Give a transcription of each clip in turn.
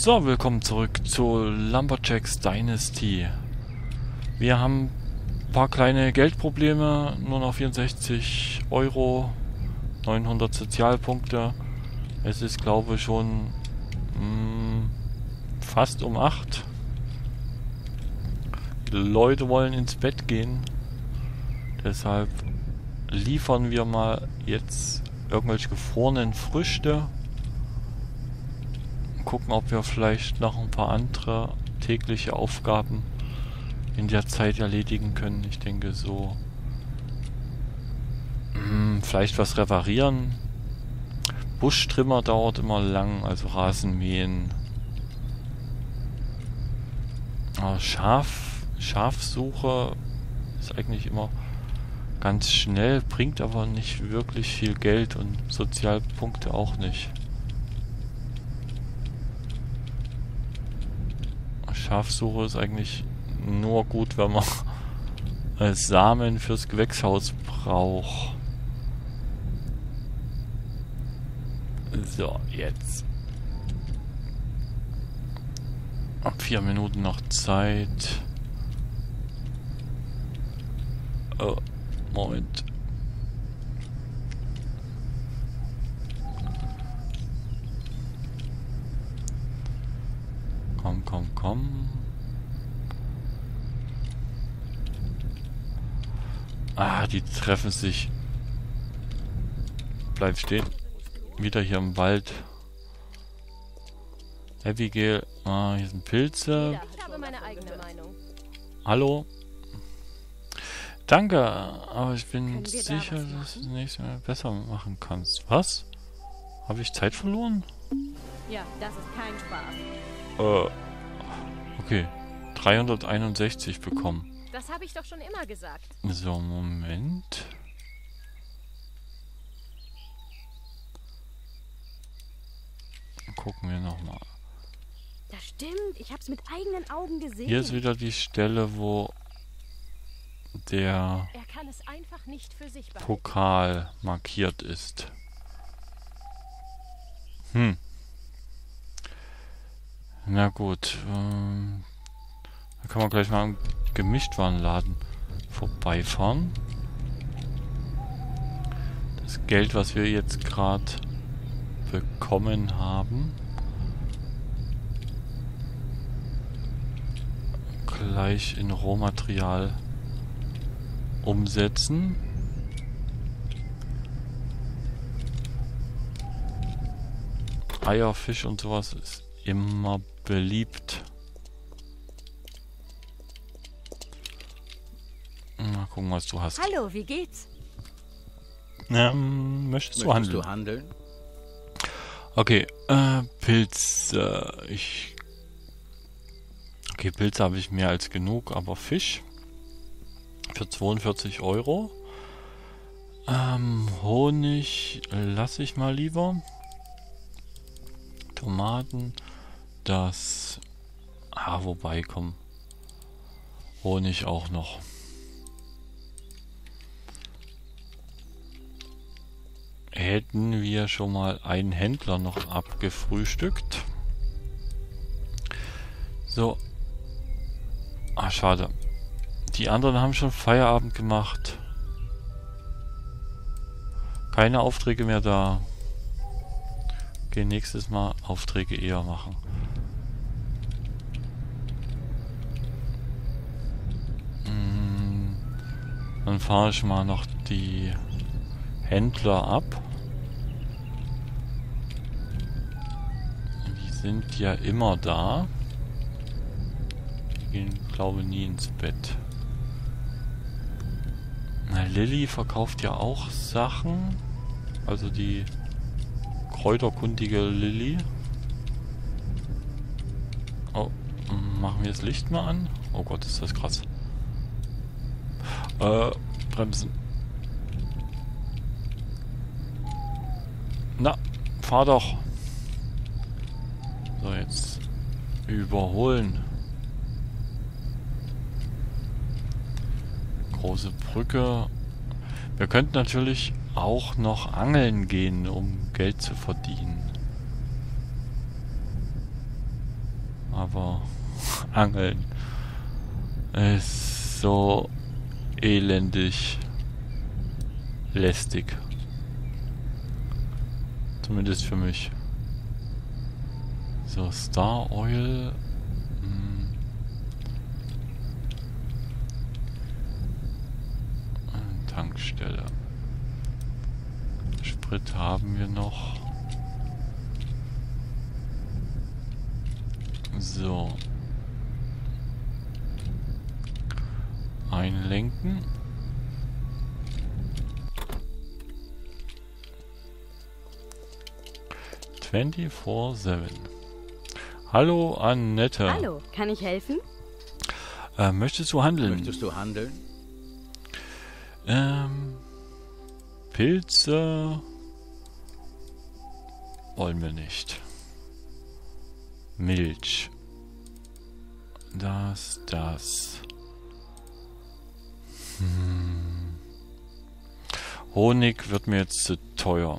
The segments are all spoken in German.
So, willkommen zurück zu Lumberjacks Dynasty. Wir haben ein paar kleine Geldprobleme, nur noch 64 Euro, 900 Sozialpunkte. Es ist, glaube ich, schon fast um 8. Die Leute wollen ins Bett gehen. Deshalb liefern wir mal jetzt irgendwelche gefrorenen Früchte. Gucken, ob wir vielleicht noch ein paar andere tägliche Aufgaben in der Zeit erledigen können. Ich denke so. Vielleicht was reparieren. Buschtrimmer dauert immer lang, also Rasenmähen. Schafsuche ist eigentlich immer ganz schnell, bringt aber nicht wirklich viel Geld und Sozialpunkte auch nicht. Schafsuche ist eigentlich nur gut, wenn man Samen fürs Gewächshaus braucht. So, jetzt. 4 Minuten noch Zeit. Oh, Moment. Komm. Die treffen sich. Bleib stehen. Wieder hier im Wald. Abigail. Hier sind Pilze. Ich habe meine eigene Meinung. Hallo. Danke, aber ich bin sicher, dass du es nächstes Mal besser machen kannst. Was? Habe ich Zeit verloren? Ja, das ist kein Spaß. Okay. 361 bekommen. Das habe ich doch schon immer gesagt. So, Moment. Gucken wir nochmal. Das stimmt, ich habe es mit eigenen Augen gesehen. Hier ist wieder die Stelle, wo der Er kann es einfach nicht für sich behalten. Pokal markiert ist. Na gut. Da kann man gleich mal am Gemischtwarenladen vorbeifahren. Das Geld, was wir jetzt gerade bekommen haben, gleich in Rohmaterial umsetzen. Eier, Fisch und sowas ist immer beliebt. Mal gucken, was du hast. Hallo, wie geht's? Möchtest du handeln? Okay, Pilze. Okay, Pilze habe ich mehr als genug, aber Fisch für 42 Euro. Honig lasse ich mal lieber. Tomaten, das... wobei, komm. Honig auch noch. Hätten wir schon mal einen Händler noch abgefrühstückt. So. Schade. Die anderen haben schon Feierabend gemacht. Keine Aufträge mehr da. Okay, nächstes Mal Aufträge eher machen. Dann fahre ich mal noch die Händler ab. Die sind ja immer da. Die gehen, glaube ich, nie ins Bett. Na, Lilly verkauft ja auch Sachen. Also die kräuterkundige Lilly. Oh, machen wir das Licht mal an? Oh Gott, ist das krass. Bremsen. Na, fahr doch. So, jetzt überholen. Große Brücke. Wir könnten natürlich auch noch angeln gehen, um Geld zu verdienen. aber Angeln ist so elendig lästig. Zumindest für mich. So, Star Oil. Tankstelle. Sprit haben wir noch. So. Einlenken. Hallo Annette. Hallo, kann ich helfen? Möchtest du handeln? Möchtest du handeln? Pilze wollen wir nicht. Milch. Das. Honig wird mir jetzt zu teuer.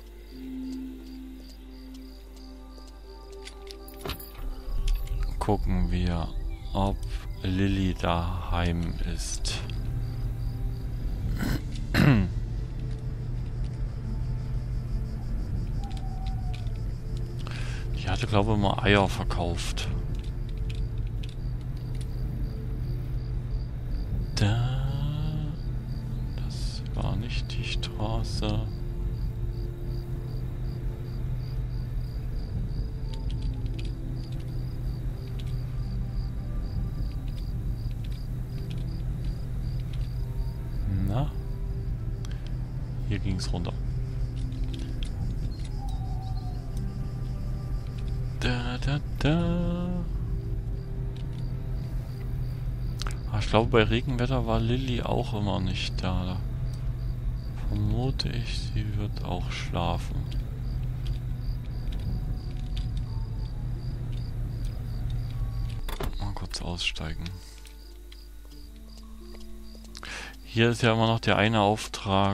Gucken wir, ob Lilly daheim ist. Die hatte, glaube ich, mal Eier verkauft. Das war nicht die Straße. Na? Hier ging es runter. Ich glaube, bei Regenwetter war Lilly auch immer nicht da. Da vermute ich, sie wird auch schlafen. Mal kurz aussteigen. Hier ist ja immer noch der eine Auftrag,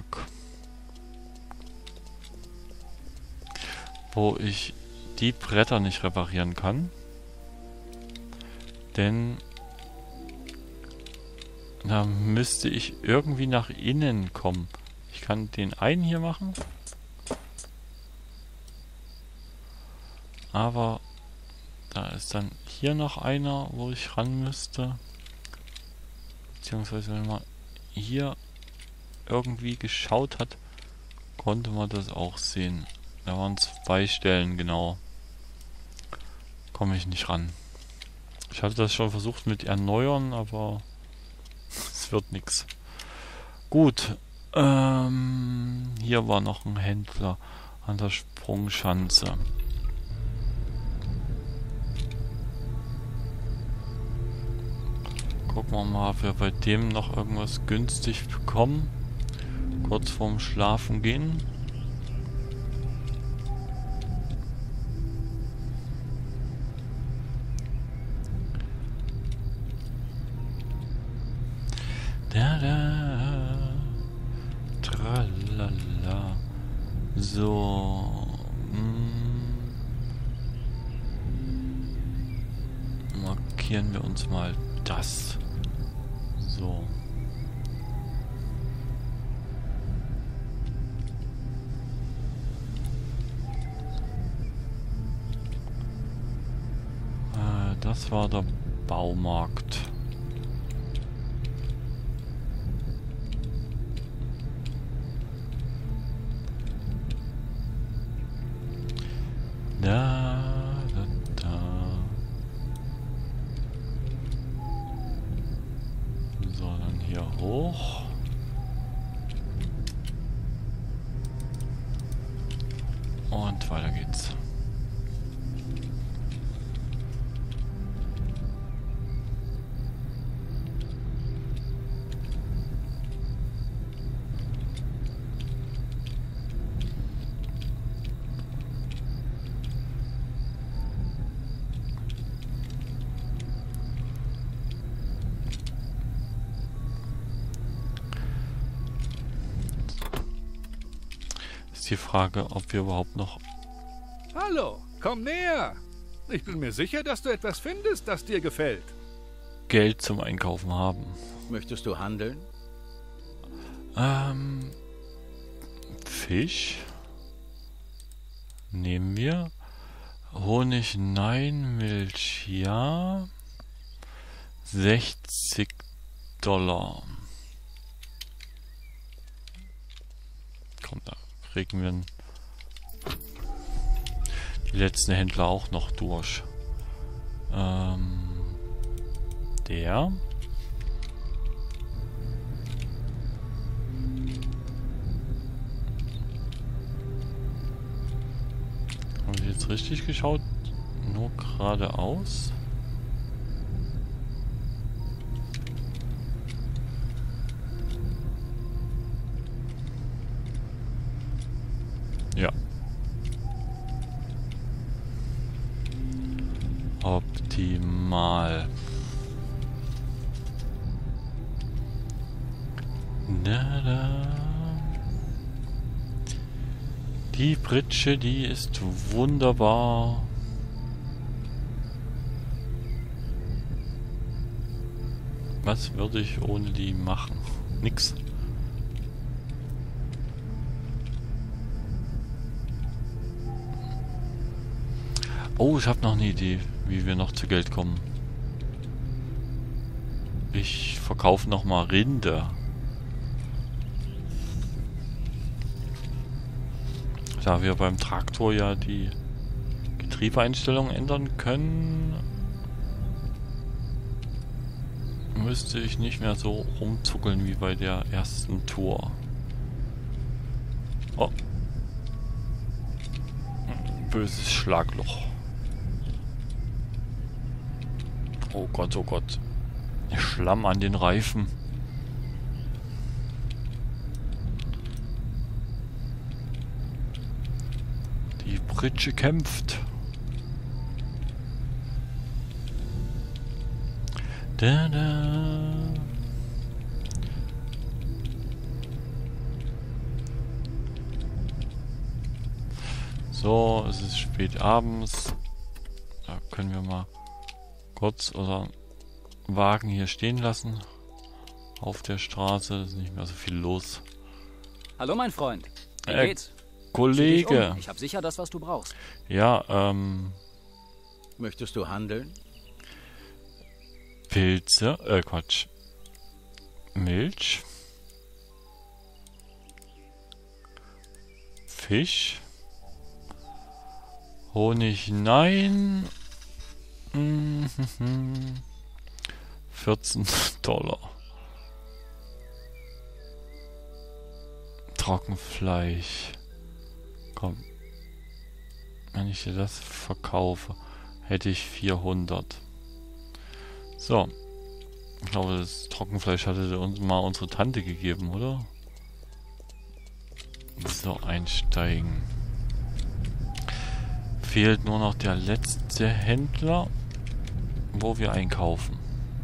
wo ich die Bretter nicht reparieren kann. Denn da müsste ich irgendwie nach innen kommen. Ich kann den einen hier machen. Aber da ist dann hier noch einer, wo ich ran müsste. Beziehungsweise wenn man hier irgendwie geschaut hat, konnte man das auch sehen. Da waren 2 Stellen, genau. Komme ich nicht ran. Ich hatte das schon versucht mit Erneuern, aber es wird nichts. Gut. Hier war noch ein Händler an der Sprungschanze. Gucken wir mal, ob wir bei dem noch irgendwas günstig bekommen. Kurz vorm Schlafen gehen. Tralala. So. Markieren wir uns mal das. So. Das war der Baumarkt. Da. So, dann hier hoch. Und weiter geht's. Die Frage, ob wir überhaupt noch... Hallo, komm näher! Ich bin mir sicher, dass du etwas findest, das dir gefällt. Geld zum Einkaufen haben. Möchtest du handeln? Fisch. Nehmen wir. Honig, nein. Milch, ja. 60 $. Komm, da kriegen wir die letzten Händler auch noch durch. Der. Haben wir jetzt richtig geschaut? Nur geradeaus. Ja. Optimal. Na da. Die Pritsche, die ist wunderbar. Was würde ich ohne die machen? Nix. Oh, ich habe noch eine Idee, wie wir noch zu Geld kommen. Ich verkaufe noch mal Rinde. Da wir beim Traktor ja die Getriebeeinstellungen ändern können, müsste ich nicht mehr so rumzuckeln wie bei der ersten Tour. Oh. Böses Schlagloch. Oh Gott, oh Gott. Schlamm an den Reifen. Die Pritsche kämpft. Da, da. So, es ist spät abends. Da können wir mal kurz unseren Wagen hier stehen lassen. Auf der Straße ist nicht mehr so viel los. Hallo, mein Freund. Wie geht's? Kollege. Ich habe sicher das, was du brauchst. Ja, Möchtest du handeln? Pilze, Quatsch. Milch. Fisch. Honig, nein. 14 $. Trockenfleisch. Komm. Wenn ich dir das verkaufe, hätte ich 400. So. Ich glaube, das Trockenfleisch hatte uns mal unsere Tante gegeben, oder? So, einsteigen. Fehlt nur noch der letzte Händler, wo wir einkaufen.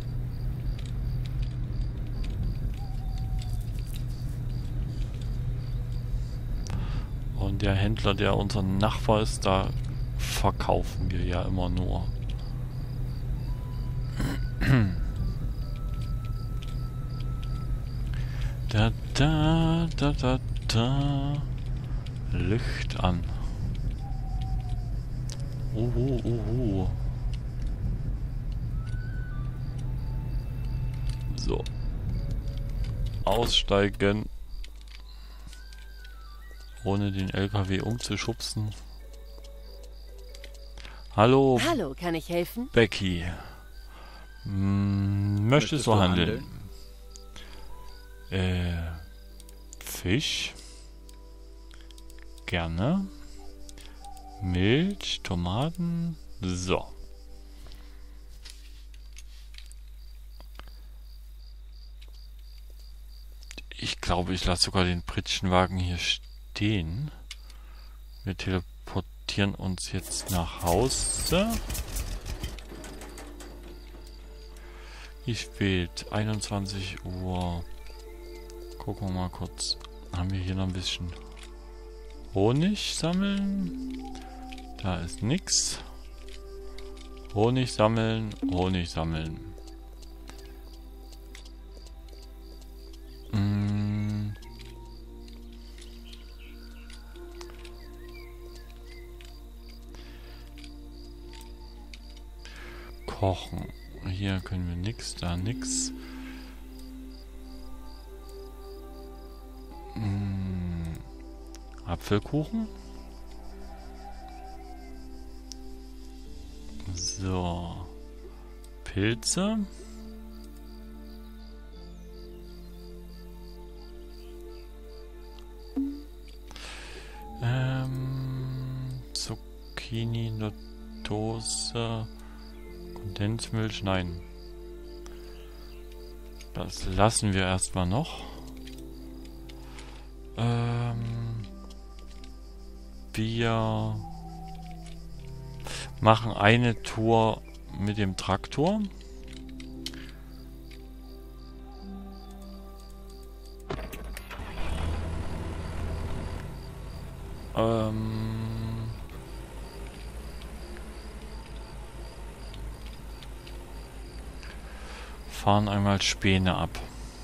Und der Händler, der unser Nachbar ist, da verkaufen wir ja immer nur. Da, da, da, da, da. Licht an. So. Aussteigen. Ohne den LKW umzuschubsen. Hallo. Hallo, kann ich helfen? Becky. Möchtest du handeln? Fisch. Gerne. Milch, Tomaten. So. Ich glaube, ich lasse sogar den Pritschenwagen hier stehen. Wir teleportieren uns jetzt nach Hause. Wie spät? 21 Uhr. Gucken wir mal kurz. Haben wir hier noch ein bisschen Honig sammeln? Da ist nix. Honig sammeln, Honig sammeln. Kochen. Hier können wir nix, da nix. Apfelkuchen. So. Pilze. Zucchini, Dose. Kondensmilch, nein. Das lassen wir erstmal noch. Wir machen eine Tour mit dem Traktor. Fahren einmal Späne ab.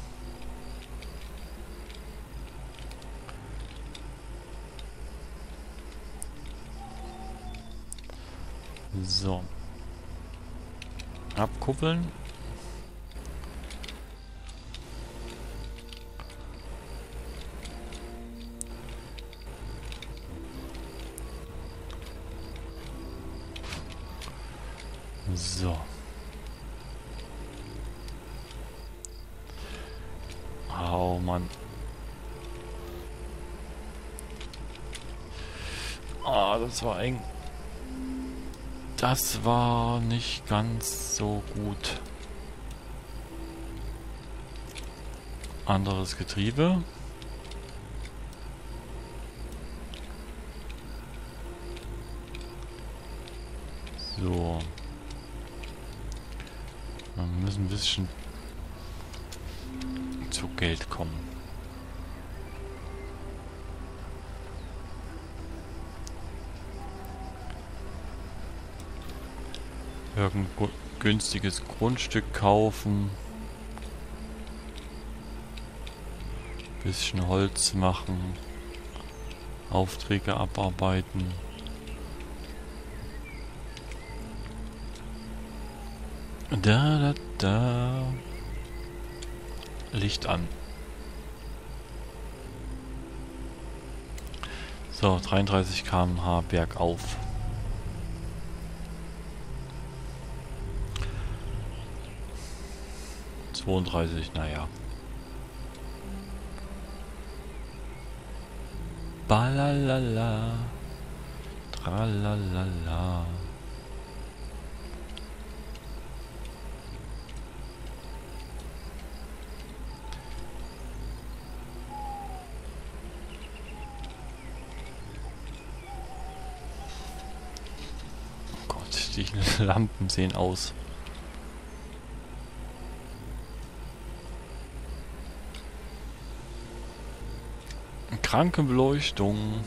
So. Abkuppeln. So. Oh Mann. Ah, das war eng. Das war nicht ganz so gut. Anderes Getriebe. So. Wir müssen ein bisschen zu Geld kommen. Irgendwo günstiges Grundstück kaufen. Bisschen Holz machen. Aufträge abarbeiten. Da. Licht an. So, 33 km/h bergauf. Naja. Balalala. Tralalala. Oh Gott, die Lampen sehen aus. Krankenbeleuchtung.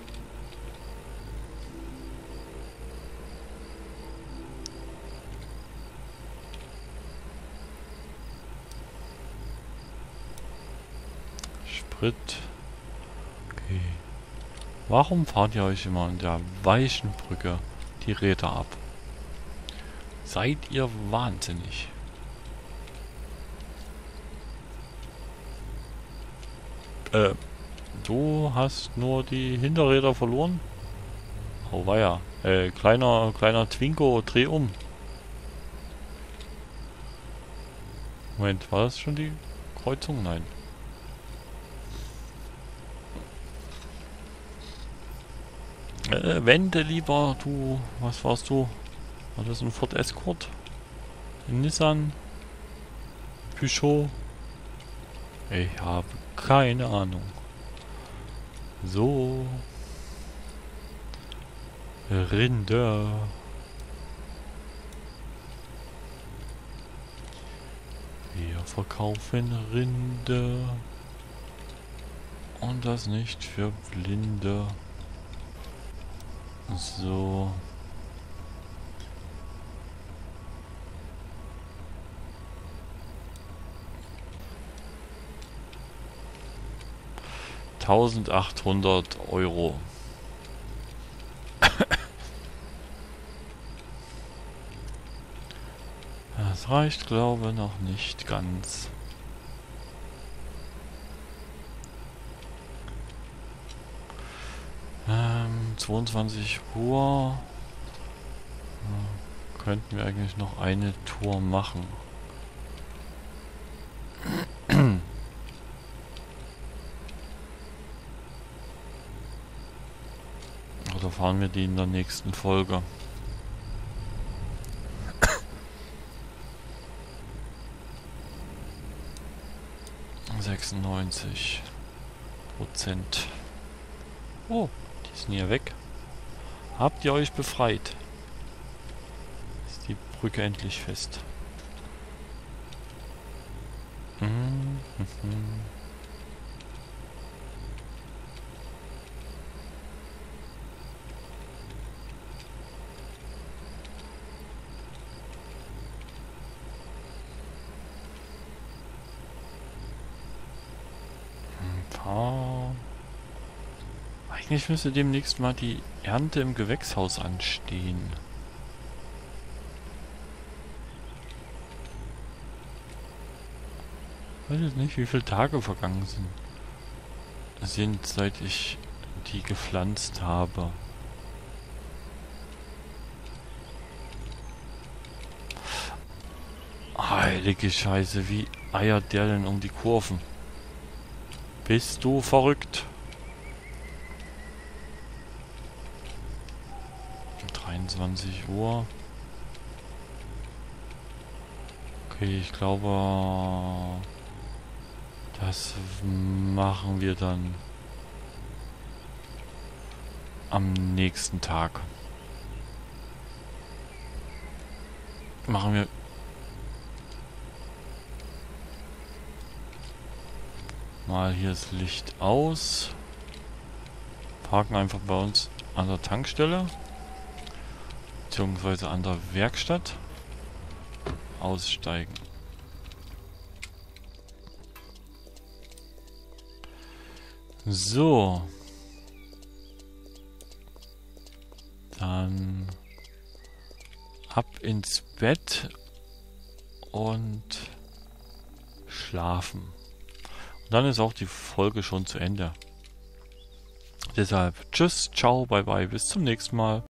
Sprit. Okay. Warum fahrt ihr euch immer an der weichen Brücke die Räder ab? Seid ihr wahnsinnig? Du hast nur die Hinterräder verloren? Oh weia. Kleiner Twingo, dreh um. Moment, war das schon die Kreuzung? Nein. Wende lieber, du. Was warst du? War das ein Ford Escort? Ein Nissan? Peugeot? Ich habe keine Ahnung. So. Rinder. Wir verkaufen Rinder. Und das nicht für Blinde. So. 1800 Euro. Das reicht, glaube ich, noch nicht ganz. Ähm, 22 Uhr. Könnten wir eigentlich noch eine Tour machen. Oder fahren wir die in der nächsten Folge? %96. Oh, die sind hier weg. Habt ihr euch befreit? Ist die Brücke endlich fest. Eigentlich müsste demnächst mal die Ernte im Gewächshaus anstehen. Ich weiß jetzt nicht, wie viele Tage vergangen sind, seit ich die gepflanzt habe. Heilige Scheiße, wie eiert der denn um die Kurven? Bist du verrückt? 23 Uhr. Okay, ich glaube, das machen wir dann am nächsten Tag. Machen wir mal hier das Licht aus. Parken einfach bei uns an der Tankstelle. Beziehungsweise an der Werkstatt. Aussteigen. So. Dann ab ins Bett und schlafen. Und dann ist auch die Folge schon zu Ende. Deshalb tschüss, ciao, bye bye, bis zum nächsten Mal.